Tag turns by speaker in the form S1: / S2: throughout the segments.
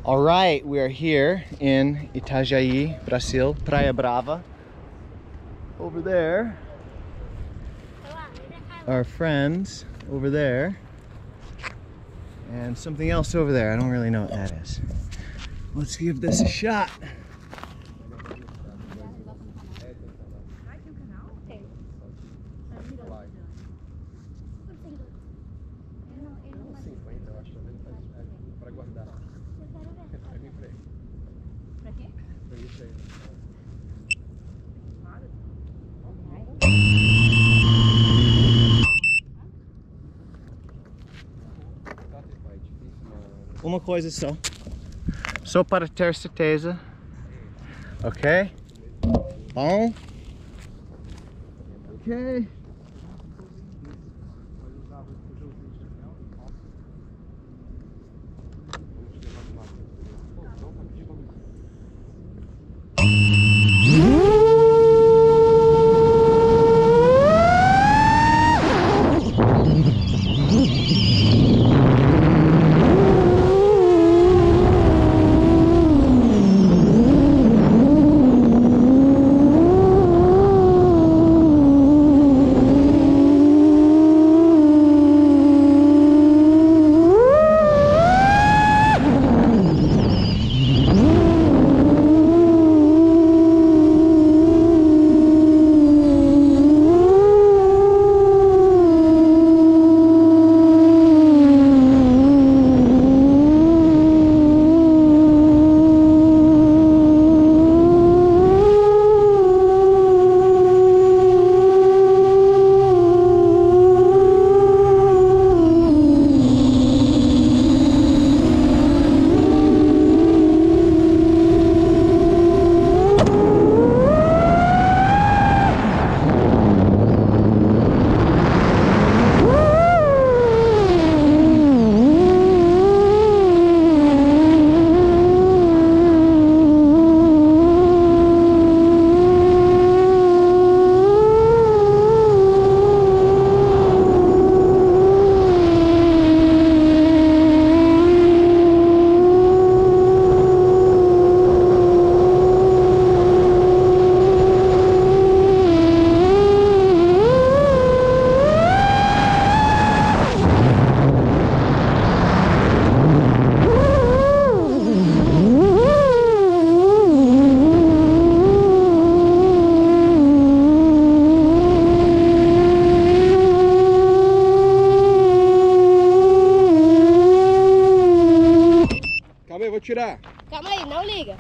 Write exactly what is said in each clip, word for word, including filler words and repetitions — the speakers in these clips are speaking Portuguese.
S1: All right, we are here in Itajaí, Brazil, Praia Brava. Over there, our friends over there, and something else over there. I don't really know what that is. Let's give this a shot. Uma coisa só, só para ter certeza, ok? Bom, ok.
S2: Vou tirar.
S3: Calma aí, não liga.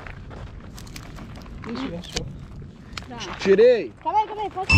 S2: Isso, lançou.
S3: Tá.
S2: Tirei.
S3: Calma aí, calma aí, pode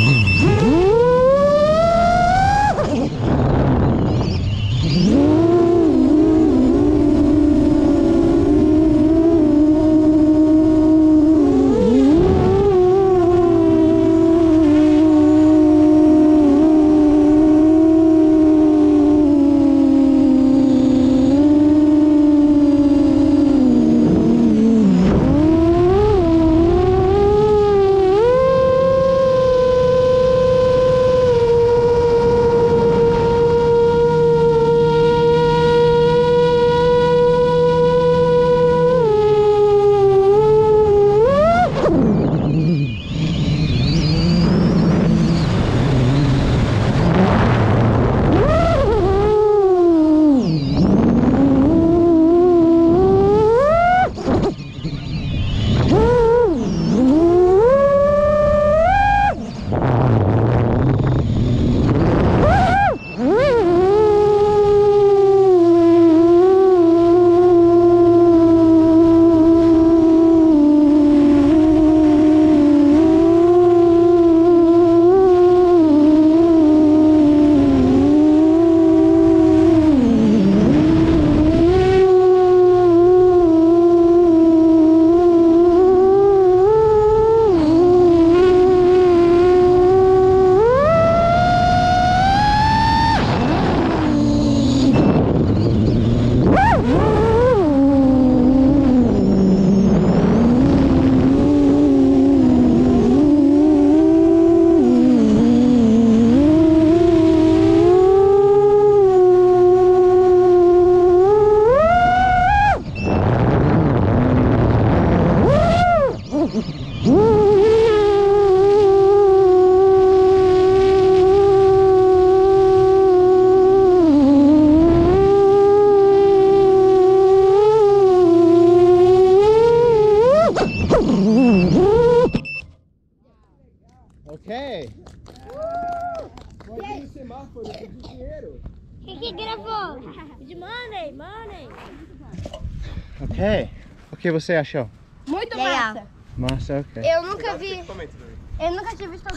S1: Ok.
S2: Pode ir no semáforo, eu pedi dinheiro.
S3: Quem que gravou? De money, money.
S1: Ok. O que você achou?
S3: Muito massa.
S1: Massa, ok.
S3: Eu nunca vi,
S2: Equipamento, Davi.
S3: eu nunca tinha visto